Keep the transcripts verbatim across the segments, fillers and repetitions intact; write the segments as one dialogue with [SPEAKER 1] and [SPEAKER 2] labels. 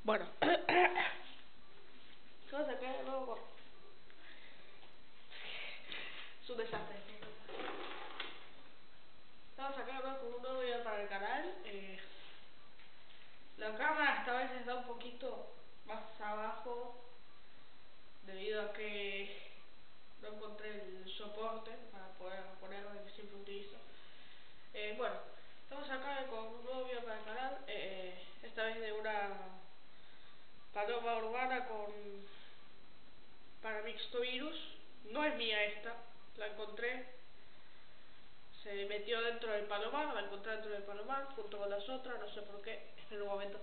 [SPEAKER 1] Bueno. Vamos a sacar de nuevo con... Es un desastre. Vamos a sacar de nuevo con un nuevo video para el canal. Eh, la cámara esta vez está un poquito más abajo debido a que no encontré el soporte para poder ponerlo que siempre utilizo. Eh, bueno, estamos acá con un nuevo video para el canal. Eh, esta vez de una paloma urbana con paramixtovirus. No es mía esta, la encontré, se metió dentro del palomar, la encontré dentro del palomar junto con las otras, no sé por qué. Espera un momento.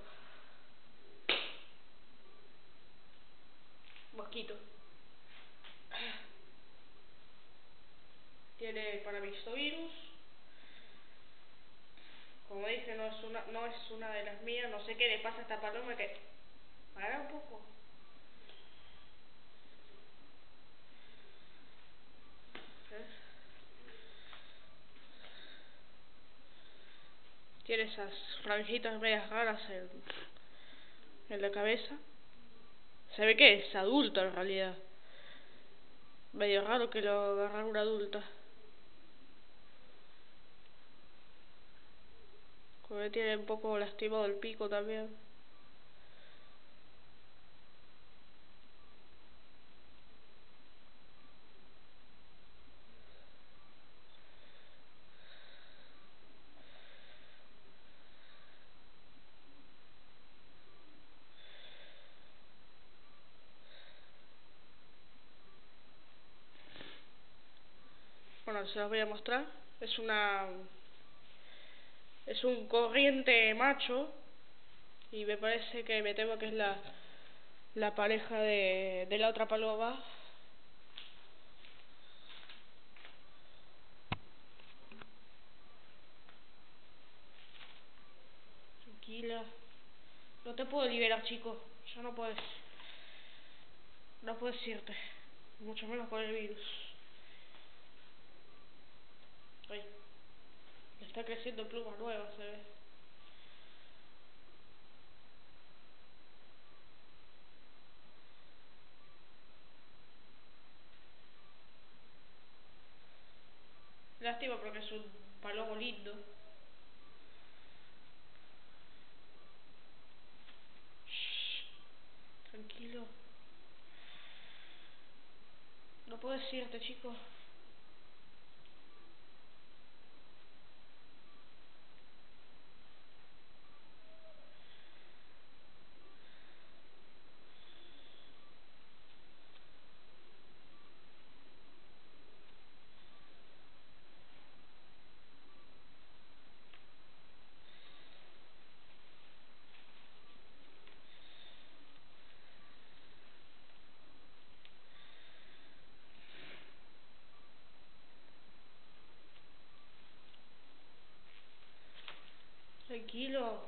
[SPEAKER 1] Mosquito. Tiene paramixtovirus. Como dije, no es una, no es una de las mías. No sé qué le pasa a esta paloma que... Para un poco. ¿Eh? Tiene esas franjitas medias raras en, en la cabeza. Se ve que es adulto en realidad. Medio raro que lo agarrara una adulta. Como que tiene un poco lastimado el pico también. Bueno, se los voy a mostrar. Es una... Es un corriente macho. Y me parece que me temo que es la... La pareja de, de la otra paloma. Tranquila. No te puedo liberar, chico. Ya no puedes. No puedes irte. Mucho menos con el virus. Ay. Le está creciendo plumas nuevas, se ve. Lástima porque es un palomo lindo. Shh. Tranquilo. No puedes irte, chico. Tranquilo.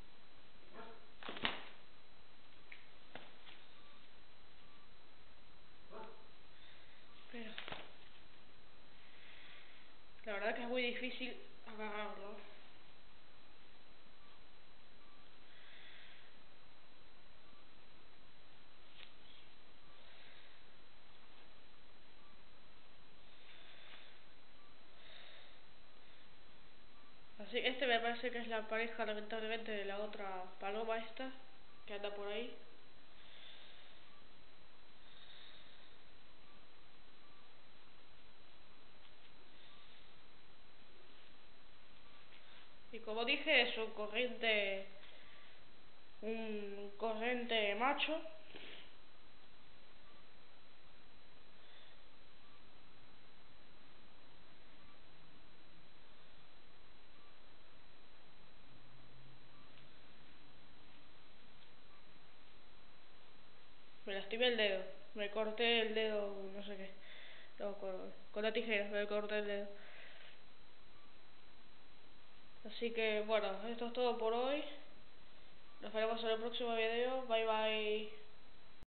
[SPEAKER 1] Pero... La verdad que es muy difícil agarrarlo. Así, este me parece que es la pareja, lamentablemente, de la otra paloma esta, que anda por ahí. Y como dije, es un corriente, un corriente macho. Me lastimé el dedo, me corté el dedo, no sé qué, no, con, con la tijera me corté el dedo. Así que bueno, esto es todo por hoy. Nos veremos en el próximo video. Bye bye.